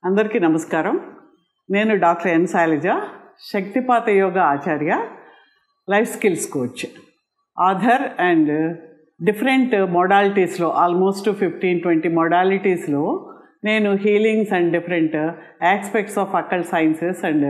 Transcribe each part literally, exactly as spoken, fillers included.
అందరికీ నమస్కారం. నేను doctor N Shailaja, Shaktipat yoga acharya, life skills coach, ఆధార్ అండ్ డిఫరెంట్ మోడాలిటీస్లో ఆల్మోస్ట్ ఫిఫ్టీన్ ట్వంటీ మోడాలిటీస్లో నేను healings and different aspects of occult sciences and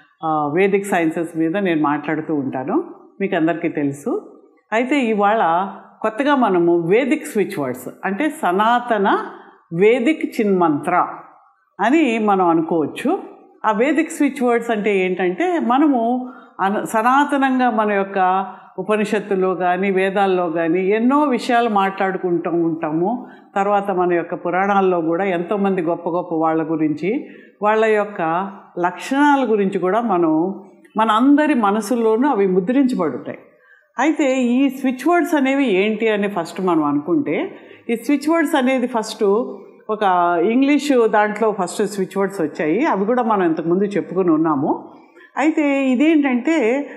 vedic sciences మీద నేను మాట్లాడుతూ ఉంటాను. మీకు అందరికీ తెలుసు. అయితే ఇవాళ కొత్తగా మనము వేదిక్ స్విచ్ వర్డ్స్ అంటే సనాతన వేదిక్ చిన్మంత్ర అని మనం అనుకోవచ్చు. ఆ వేదిక్ స్విచ్ వర్డ్స్ అంటే ఏంటంటే మనము అను సనాతనంగా మన యొక్క ఉపనిషత్తుల్లో కానీ వేదాల్లో కానీ ఎన్నో విషయాలు మాట్లాడుకుంటూ ఉంటాము. తర్వాత మన యొక్క పురాణాల్లో కూడా ఎంతోమంది గొప్ప గొప్ప వాళ్ళ గురించి, వాళ్ళ యొక్క లక్షణాల గురించి కూడా మనం మన అందరి మనసుల్లోనూ అవి ముద్రించబడుతాయి. అయితే ఈ స్విచ్ వర్డ్స్ అనేవి ఏంటి అని ఫస్ట్ మనం అనుకుంటే, ఈ స్విచ్ వర్డ్స్ అనేది ఫస్ట్ ఒక ఇంగ్లీషు దాంట్లో ఫస్ట్ స్విచ్ వర్డ్స్ వచ్చాయి. అవి కూడా మనం ఇంతకుముందు చెప్పుకుని ఉన్నాము. అయితే ఇదేంటంటే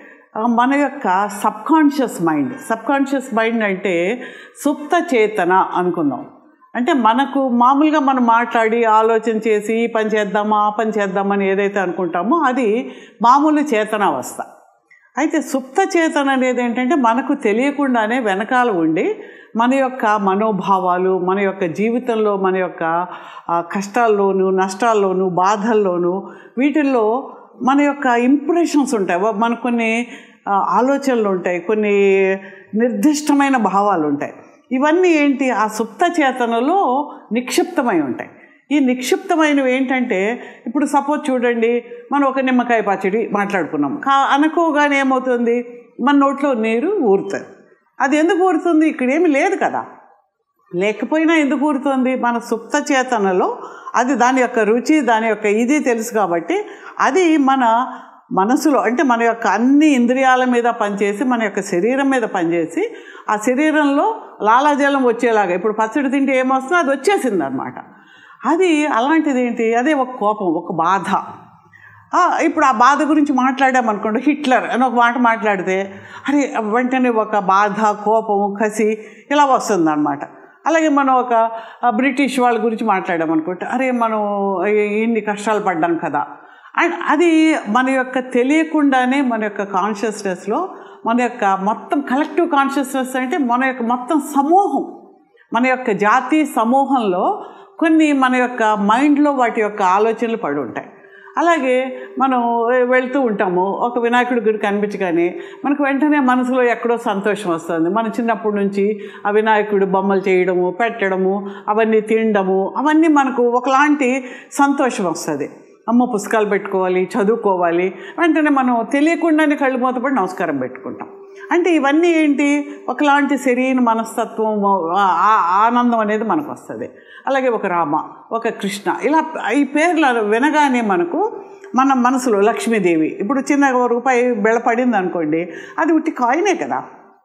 మన యొక్క సబ్కాన్షియస్ మైండ్ సబ్కాన్షియస్ మైండ్ అంటే సుప్త చేతన అనుకుందాం. అంటే మనకు మామూలుగా మనం మాట్లాడి ఆలోచన చేసి ఈ పని చేద్దామా ఆ పని చేద్దామని ఏదైతే అనుకుంటామో అది మామూలు చేతనావస్థ. అయితే సుప్త చేతన అనేది ఏంటంటే మనకు తెలియకుండానే వెనకాల ఉండి మన యొక్క మనోభావాలు, మన యొక్క జీవితంలో మన యొక్క కష్టాల్లోనూ నష్టాల్లోనూ బాధల్లోనూ వీటిల్లో మన యొక్క ఇంప్రెషన్స్ ఉంటాయి, మనకు కొన్ని ఆలోచనలు ఉంటాయి, కొన్ని నిర్దిష్టమైన భావాలు ఉంటాయి. ఇవన్నీ ఏంటి ఆ సుప్త చేతనలో నిక్షిప్తమై ఉంటాయి. ఈ నిక్షిప్తమైనవి ఏంటంటే ఇప్పుడు సపోజ్ చూడండి, మనం ఒక నిమ్మకాయ పచ్చడి మాట్లాడుకున్నాం. కా అనుకోగానే ఏమవుతుంది, మన నోట్లో నీరు ఊరుతుంది. అది ఎందుకు ఊరుతుంది? ఇక్కడేమీ లేదు కదా. లేకపోయినా ఎందుకు ఊరుతుంది? మన సుప్త చేతనలో అది దాని యొక్క రుచి, దాని యొక్క ఇది తెలుసు కాబట్టి అది మన మనసులో అంటే మన యొక్క అన్ని ఇంద్రియాల మీద పనిచేసి మన యొక్క శరీరం మీద పనిచేసి ఆ శరీరంలో లాలాజలం వచ్చేలాగా ఇప్పుడు పచ్చడి తింటే ఏమొస్తుందో అది వచ్చేసింది అన్నమాట. అది అలాంటిది ఏంటి, అదే ఒక కోపం, ఒక బాధ. ఇప్పుడు ఆ బాధ గురించి మాట్లాడామనుకోండి, హిట్లర్ అని ఒక మాట మాట్లాడితే అరే వెంటనే ఒక బాధ, కోపం, కసి ఇలా వస్తుంది అన్నమాట. అలాగే మనం ఒక బ్రిటిష్ వాళ్ళ గురించి మాట్లాడామనుకుంటే అరే మనం ఇన్ని కష్టాలు పడ్డాం కదా. అండ్ అది మన యొక్క తెలియకుండానే మన యొక్క కాన్షియస్నెస్లో మన యొక్క మొత్తం కలెక్టివ్ కాన్షియస్నెస్ అంటే మన యొక్క మొత్తం సమూహం, మన యొక్క జాతి సమూహంలో కొన్ని మన యొక్క మైండ్లో వాటి యొక్క ఆలోచనలు పడి ఉంటాయి. అలాగే మనం వెళ్తూ ఉంటాము, ఒక వినాయకుడి గుడి కనిపించగానే మనకు వెంటనే మనసులో ఎక్కడో సంతోషం వస్తుంది. మన చిన్నప్పటి నుంచి ఆ వినాయకుడి బొమ్మలు చేయడము, పెట్టడము, అవన్నీ తినడము, అవన్నీ మనకు ఒకలాంటి సంతోషం వస్తుంది. అమ్మ పుస్తకాలు పెట్టుకోవాలి, చదువుకోవాలి, వెంటనే మనం తెలియకుండానే కళ్ళు మూతపడి నమస్కారం పెట్టుకుంటాం. అంటే ఇవన్నీ ఏంటి, ఒకలాంటి శరీర మనస్తత్వం, ఆనందం అనేది మనకు వస్తుంది. అలాగే ఒక రామ, ఒక కృష్ణ, ఇలా ఈ పేర్లు వినగానే మనకు మన మనసులో లక్ష్మీదేవి, ఇప్పుడు చిన్న రూపాయి బెళ్ళ పడింది అనుకోండి, అది ఉట్టి కాయినే కదా,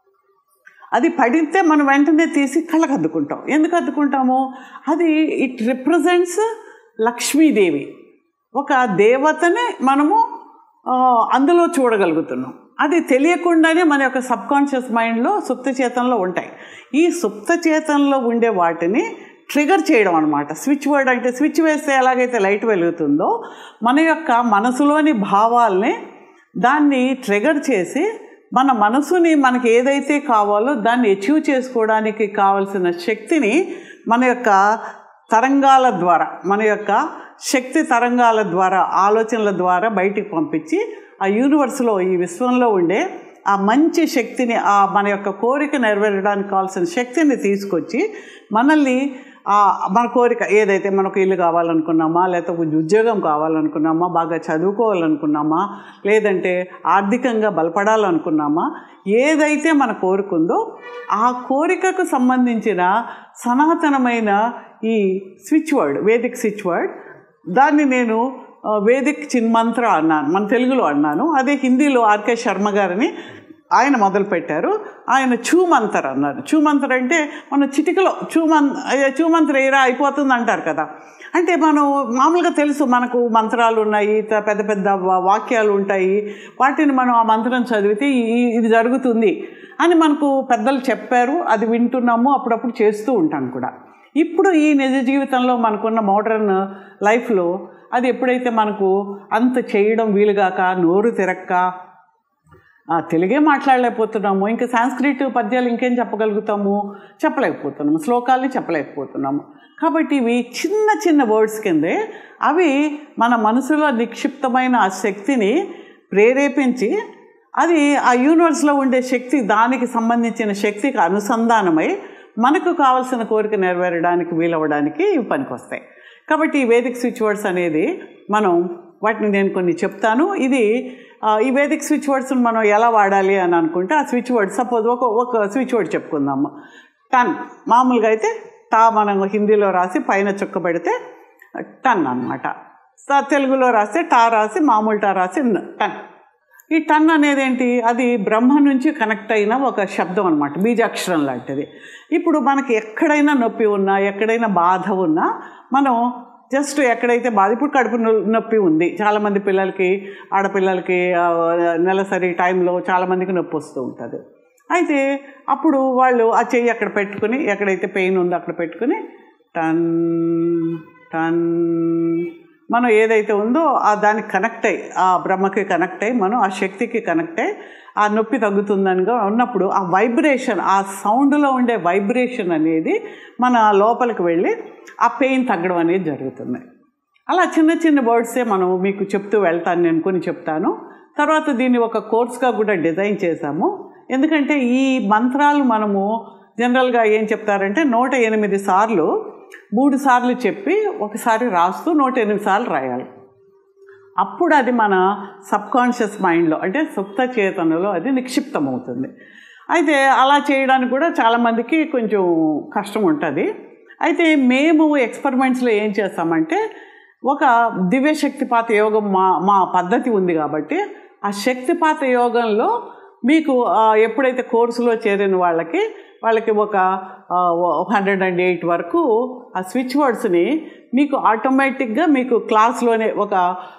అది పడితే మనం వెంటనే తీసి కళ్ళకు అద్దుకుంటాం. ఎందుకు అద్దుకుంటాము? అది ఇట్ రిప్రజెంట్స్ లక్ష్మీదేవి, ఒక దేవతని మనము అందులో చూడగలుగుతున్నాం. అది తెలియకుండానే మన యొక్క సబ్కాన్షియస్ మైండ్లో సుప్త చేతనలో ఉంటాయి. ఈ సుప్త చేతనలో ఉండే వాటిని ట్రిగర్ చేయడం అనమాట స్విచ్ వర్డ్. అంటే స్విచ్ వేస్తే ఎలాగైతే లైట్ వెలుగుతుందో మన యొక్క మనసులోని భావాల్ని దాన్ని ట్రిగర్ చేసి మన మనసుని మనకి ఏదైతే కావాలో దాన్ని అచీవ్ చేసుకోవడానికి కావాల్సిన శక్తిని మన యొక్క తరంగాల ద్వారా, మన యొక్క శక్తి తరంగాల ద్వారా, ఆలోచనల ద్వారా బయటికి పంపించి ఆ యూనివర్స్లో, ఈ విశ్వంలో ఉండే ఆ మంచి శక్తిని, ఆ మన యొక్క కోరిక నెరవేరడానికి కావాల్సిన శక్తిని తీసుకొచ్చి మనల్ని మన కోరిక ఏదైతే మనకు ఇల్లు కావాలనుకున్నామా, లేకపోతే ఉద్యోగం కావాలనుకున్నామా, బాగా చదువుకోవాలనుకున్నామా, లేదంటే ఆర్థికంగా బలపడాలనుకున్నామా, ఏదైతే మన కోరికుందో ఆ కోరికకు సంబంధించిన సనాతనమైన ఈ switch word, vedic switch word, దాన్ని నేను వేదిక్ చిన్మంత్ర అన్నాను, మన తెలుగులో అన్నాను. అదే హిందీలో ఆర్కే శర్మ గారిని ఆయన మొదలుపెట్టారు. ఆయన చూమంతర్ అన్నారు. చూమంతర్ అంటే మన చిటికలో చూమం చూమంతర ఏరా అయిపోతుంది అంటారు కదా. అంటే మనం మామూలుగా తెలుసు మనకు మంత్రాలు ఉన్నాయి, పెద్ద పెద్ద వాక్యాలు ఉంటాయి, వాటిని మనం ఆ మంత్రం చదివితే ఇది జరుగుతుంది అని మనకు పెద్దలు చెప్పారు. అది వింటున్నాము, అప్పుడప్పుడు చేస్తూ ఉంటాను కూడా. ఇప్పుడు ఈ నిజ జీవితంలో మనకున్న మోడర్న్ లైఫ్లో అది ఎప్పుడైతే మనకు అంత చేయడం వీలుగాక నోరు తిరక్క తెలుగే మాట్లాడలేకపోతున్నాము, ఇంకా సాంస్క్రిట్ పద్యాలు ఇంకేం చెప్పగలుగుతాము, చెప్పలేకపోతున్నాము, శ్లోకాల్ని చెప్పలేకపోతున్నాము. కాబట్టి ఇవి చిన్న చిన్న వర్డ్స్ కిందే అవి మన మనసులో నిక్షిప్తమైన ఆ శక్తిని ప్రేరేపించి అది ఆ యూనివర్స్లో ఉండే శక్తి దానికి సంబంధించిన శక్తికి అనుసంధానమై మనకు కావాల్సిన కోరిక నెరవేరడానికి వీలవ్వడానికి ఇవి పనికొస్తాయి. కాబట్టి ఈ వేదిక్ స్విచ్ వర్డ్స్ అనేది మనం వాటిని నేను కొన్ని చెప్తాను. ఇది ఈ వేదిక్ స్విచ్ వర్డ్స్ని మనం ఎలా వాడాలి అని అనుకుంటే ఆ స్విచ్ వర్డ్ సపోజ్ ఒక ఒక స్విచ్ వర్డ్ చెప్పుకుందాము. టన్ మామూలుగా అయితే టా మనం హిందీలో రాసి పైన చుక్క పెడితే టన్ అనమాట. తెలుగులో రాస్తే టా రాసి మామూలు టా రాసి టన్. ఈ టన్ అనేది ఏంటి, అది బ్రహ్మ నుంచి కనెక్ట్ అయిన ఒక శబ్దం అనమాట, బీజాక్షరం లాంటిది. ఇప్పుడు మనకి ఎక్కడైనా నొప్పి ఉన్నా ఎక్కడైనా బాధ ఉన్నా మనం జస్ట్ ఎక్కడైతే బాధ, ఇప్పుడు కడుపు నొప్పి ఉంది చాలామంది పిల్లలకి, ఆడపిల్లలకి నెలసరి టైంలో చాలామందికి నొప్పి వస్తూ ఉంటుంది. అయితే అప్పుడు వాళ్ళు ఆ చెయ్యి అక్కడ పెట్టుకుని ఎక్కడైతే పెయిన్ ఉందో అక్కడ పెట్టుకుని టన్ టన్ మనం ఏదైతే ఉందో ఆ దానికి కనెక్ట్ అయ్యి ఆ బ్రహ్మకి కనెక్ట్ అయ్యి మనం ఆ శక్తికి కనెక్ట్ అయ్యి ఆ నొప్పి తగ్గుతుందనిగా ఉన్నప్పుడు ఆ వైబ్రేషన్, ఆ సౌండ్లో ఉండే వైబ్రేషన్ అనేది మన లోపలికి వెళ్ళి ఆ పెయిన్ తగ్గడం అనేది జరుగుతుంది. అలా చిన్న చిన్న వర్డ్సే మనం మీకు చెప్తూ వెళ్తాను, నేను కొన్ని చెప్తాను. తర్వాత దీన్ని ఒక కోర్స్గా కూడా డిజైన్ చేశాము. ఎందుకంటే ఈ మంత్రాలు మనము జనరల్గా ఏం చెప్తారంటే నూట ఎనిమిది సార్లు మూడు సార్లు చెప్పి ఒకసారి రాస్తూ నూట ఎనిమిది సార్లు రాయాలి. అప్పుడు అది మన సబ్కాన్షియస్ మైండ్లో అంటే సుప్త చేతనలో అది నిక్షిప్తం అవుతుంది. అయితే అలా చేయడానికి కూడా చాలామందికి కొంచెం కష్టం ఉంటుంది. అయితే మేము ఎక్స్పెరిమెంట్స్లో ఏం చేస్తామంటే ఒక దివ్యశక్తిపాత యోగం మా మా పద్ధతి ఉంది కాబట్టి ఆ శక్తిపాత యోగంలో మీకు ఎప్పుడైతే కోర్సులో చేరిన వాళ్ళకి వాళ్ళకి ఒక హండ్రెడ్ అండ్ ఎయిట్ వరకు ఆ స్విచ్ వర్డ్స్ని మీకు ఆటోమేటిక్గా మీకు క్లాస్లోనే ఒక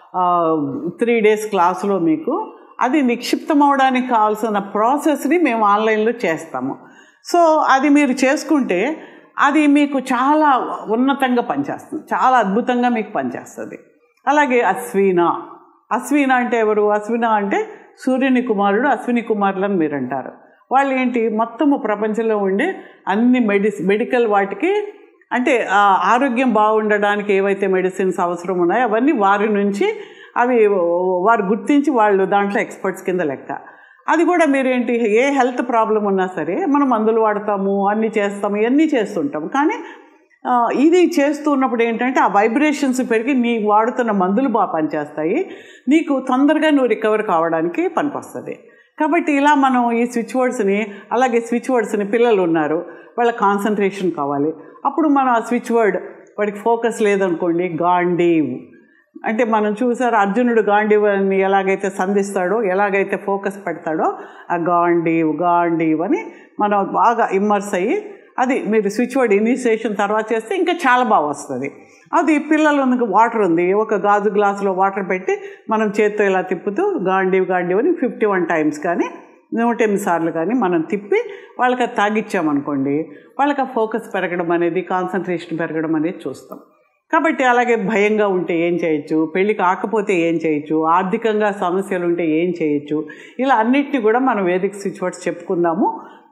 త్రీ డేస్ క్లాసులో మీకు అది నిక్షిప్తం అవడానికి కావాల్సిన ప్రాసెస్ని మేము ఆన్లైన్లో చేస్తాము. సో అది మీరు చేసుకుంటే అది మీకు చాలా ఉన్నతంగా పనిచేస్తుంది, చాలా అద్భుతంగా మీకు పనిచేస్తుంది. అలాగే అశ్విన, అశ్విన అంటే ఎవరు, అశ్విన అంటే సూర్యుని కుమారుడు, అశ్విని కుమారులని మీరు అంటారు. వాళ్ళు ఏంటి మొత్తము ప్రపంచంలో ఉండే అన్ని మెడిసి మెడికల్ వాటికి అంటే ఆరోగ్యం బాగుండడానికి ఏవైతే మెడిసిన్స్ అవసరం ఉన్నాయో అవన్నీ వారి నుంచి అవి వారు గుర్తించి వాళ్ళు దాంట్లో ఎక్స్పర్ట్స్ కింద లెక్క. అది కూడా మీరేంటి ఏ హెల్త్ ప్రాబ్లం ఉన్నా సరే మనం మందులు వాడతాము, అన్నీ చేస్తాము, ఇవన్నీ చేస్తుంటాము. కానీ ఇది చేస్తూ ఉన్నప్పుడు ఏంటంటే ఆ వైబ్రేషన్స్ పెరిగి నీ వాడుతున్న మందులు బాగా పనిచేస్తాయి, నీకు తొందరగా నువ్వు రికవర్ కావడానికి పనికొస్తుంది. కాబట్టి ఇలా మనం ఈ స్విచ్ వర్డ్స్ని, అలాగే స్విచ్ వర్డ్స్ని పిల్లలు ఉన్నారు వాళ్ళ కాన్సన్ట్రేషన్ కావాలి, అప్పుడు మనం ఆ స్విచ్ వర్డ్ వాడికి ఫోకస్ లేదనుకోండి, గాంధీవ్ అంటే మనం చూసారు అర్జునుడు గాంధీవాన్ని ఎలాగైతే సంధిస్తాడో ఎలాగైతే ఫోకస్ పెడతాడో ఆ గాంధీవ్ గాంధీవ్ అని మనం బాగా ఇమ్మర్స్ అయ్యి అది మీరు స్విచ్ వర్డ్ ఇనిషియేషన్ తర్వాత చేస్తే ఇంకా చాలా బాగా వస్తుంది. అది పిల్లలు వాటర్ ఉంది, ఒక గాజు గ్లాసులో వాటర్ పెట్టి మనం చేత్తో ఇలా తిప్పుతూ గాంధీవ్ గాంధీవ్ అని ఫిఫ్టీ వన్ టైమ్స్ కానీ నూట ఎనిమిది సార్లు కానీ మనం తిప్పి వాళ్ళకి అది తాగిచ్చామనుకోండి, వాళ్ళకి ఆ ఫోకస్ పెరగడం అనేది, కాన్సన్ట్రేషన్ పెరగడం అనేది చూస్తాం. కాబట్టి అలాగే భయంగా ఉంటే ఏం చేయొచ్చు, పెళ్ళి కాకపోతే ఏం చేయొచ్చు, ఆర్థికంగా సమస్యలు ఉంటే ఏం చేయొచ్చు, ఇలా అన్నిటినీ కూడా మనం వేదిక్ స్విచ్ వర్డ్స్ చెప్పుకుందాము.